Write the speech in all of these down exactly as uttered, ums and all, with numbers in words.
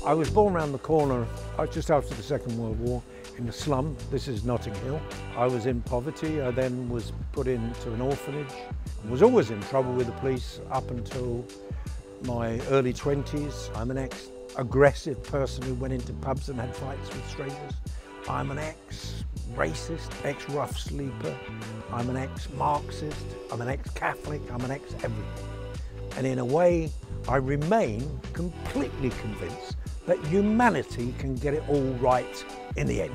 I was born around the corner just after the Second World War in a slum. This is Notting Hill. I was in poverty. I then was put into an orphanage. I was always in trouble with the police up until my early twenties. I'm an ex-aggressive person who went into pubs and had fights with strangers. I'm an ex-racist, ex-rough sleeper. I'm an ex-Marxist. I'm an ex-Catholic. I'm an ex-everything. And in a way, I remain completely convinced that humanity can get it all right in the end.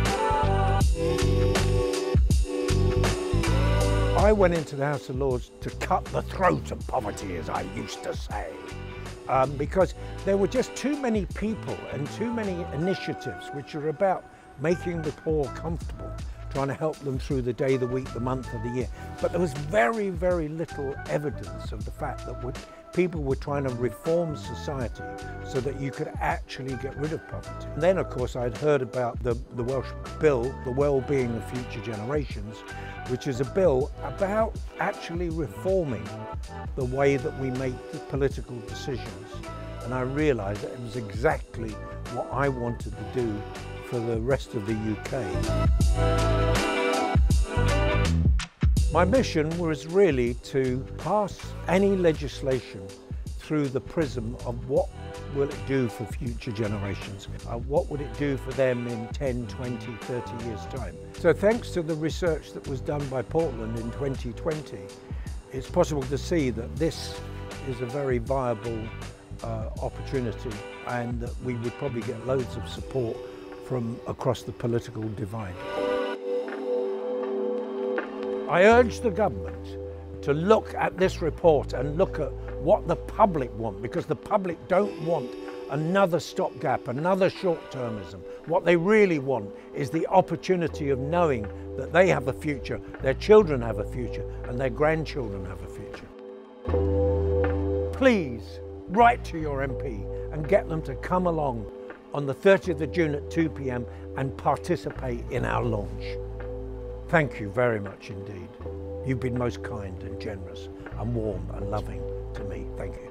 I went into the House of Lords to cut the throat of poverty, as I used to say, um, because there were just too many people and too many initiatives which are about making the poor comfortable, trying to help them through the day, the week, the month of the year. But there was very, very little evidence of the fact that people were trying to reform society so that you could actually get rid of poverty. And then, of course, I'd heard about the, the Welsh Bill, the Well-being of Future Generations, which is a bill about actually reforming the way that we make the political decisions. And I realised that it was exactly what I wanted to do for the rest of the U K. My mission was really to pass any legislation through the prism of what will it do for future generations? Uh, what would it do for them in ten, twenty, thirty years' time? So thanks to the research that was done by Portland in twenty twenty, it's possible to see that this is a very viable uh, opportunity, and that we would probably get loads of support from across the political divide. I urge the government to look at this report and look at what the public want, because the public don't want another stopgap, another short-termism. What they really want is the opportunity of knowing that they have a future, their children have a future, and their grandchildren have a future. Please write to your M P and get them to come along on the thirtieth of June at two p m and participate in our launch. Thank you very much indeed. You've been most kind and generous and warm and loving to me. Thank you.